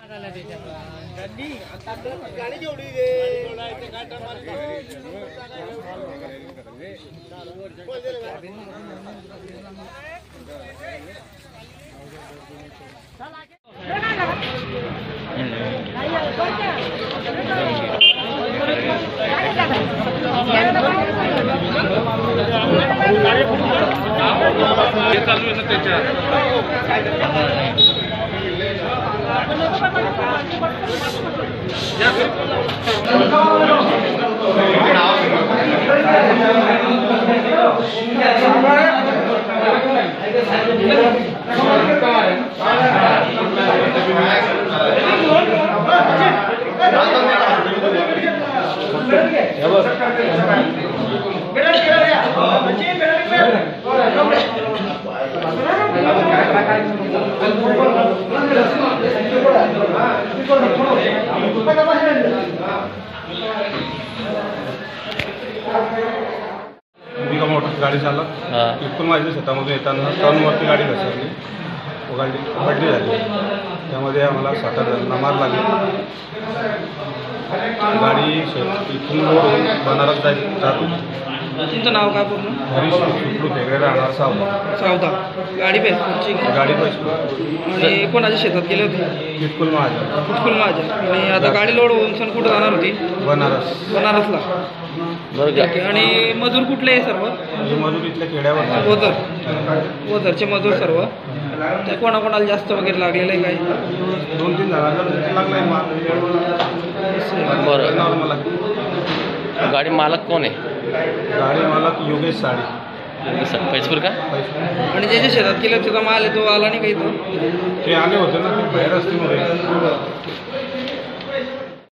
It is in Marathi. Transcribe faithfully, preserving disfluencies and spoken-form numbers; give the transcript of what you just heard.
गाडी चालक इकडून माझ्या शेतामधून येताना टर्नवरती गाडी घसरली, गाडी पडली झाली. त्यामध्ये आम्हाला सात आठ जणांना मार लागली. गाडी इथून बनारस जात होती. तुमचं नाव काय पूर्ण? हरीश सुटलू फेगडे राहणार सावधा. सावधा. गाडी पैसे गाडी पैसे आणि कोणाच्या शेतात गेले होते? किटकुल महाजन. किटकुल महाजन. आणि आता गाडी लोड होऊन सण कुठं जाणार होती? बनारस. बनारसला. बरं. आणि मजूर कुठले आहे सर्व? मजूर इथल्या खेड्यावर. ओझर. ओझरचे मजूर सर्व. ते कोणाकोणाला जास्त वगैरे लागलेलं आहे? काय दोन तीन जणांना लागलाय. बरं. गाडी मालक कोण आहे? गाडी मालक योगेश साडी. पैसपूर का? आणि जे जे शेतात केलं त्याचा माल आहे तो आला नाही का इथं? ते आले होते ना, ते बाहेर असतील.